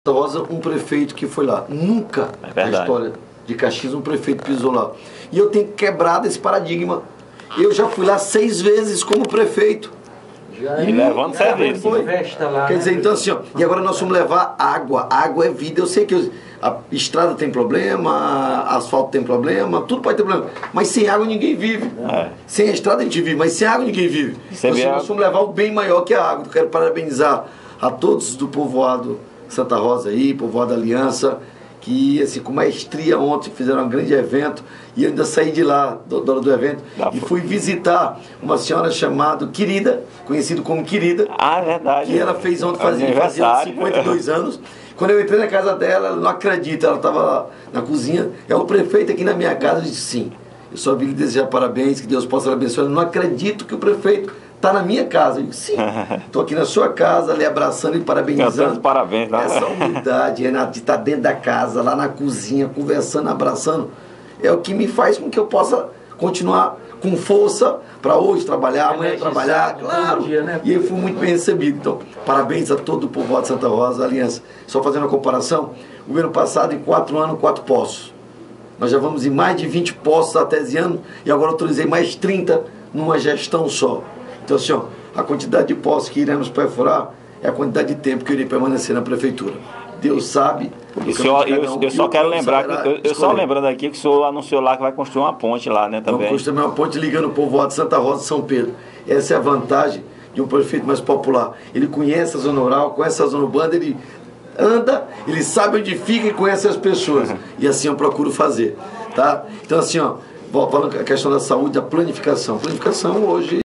Rosa, um prefeito que foi lá. Nunca na história de Caxias um prefeito pisou lá. E eu tenho quebrado esse paradigma. Eu já fui lá 6 vezes como prefeito. E levando serviço. Quer dizer, então assim, ó, e agora nós vamos levar água. Água é vida. Eu sei que a estrada tem problema, asfalto tem problema, tudo pode ter problema. Mas sem água ninguém vive. Sem a estrada a gente vive, mas sem água ninguém vive. Então, assim, nós vamos levar o bem maior que a água. Eu quero parabenizar a todos do povoado Santa Rosa aí, povoado Aliança, que assim, com maestria ontem fizeram um grande evento, e eu ainda saí de lá, do evento, e fui visitar uma senhora chamada Querida, conhecida como Querida. Verdade. Que ela fez ontem, fazia 52 anos. Quando eu entrei na casa dela, ela não acredita, ela estava na cozinha, é o prefeito aqui na minha casa. Eu disse, sim, eu só vim lhe desejar parabéns, que Deus possa lhe abençoar. Eu não acredito que o prefeito está na minha casa. Eu digo, sim, estou aqui na sua casa, lhe abraçando e parabenizando. Parabéns, né? Essa humildade, de estar dentro da casa, lá na cozinha, conversando, abraçando, é o que me faz com que eu possa continuar com força para hoje trabalhar, amanhã trabalhar, claro. E eu fui muito bem recebido. Então, parabéns a todo o povoado de Santa Rosa, Aliança. Só fazendo uma comparação, o governo passado, em 4 anos, 4 poços. Nós já vamos em mais de 20 poços até esse ano, e agora autorizei mais 30 numa gestão só. Então, assim, ó, a quantidade de poços que iremos perfurar é a quantidade de tempo que eu irei permanecer na prefeitura. Deus sabe. Eu só quero lembrar, eu só lembrando aqui que o senhor anunciou lá que vai construir uma ponte lá, né, também. Vamos construir uma ponte ligando o povoado de Santa Rosa e São Pedro. Essa é a vantagem de um prefeito mais popular. Ele conhece a zona rural, conhece a zona urbana, ele anda, ele sabe onde fica e conhece as pessoas. E assim eu procuro fazer, tá? Então, assim, ó, falando a questão da saúde, da planificação. Planificação hoje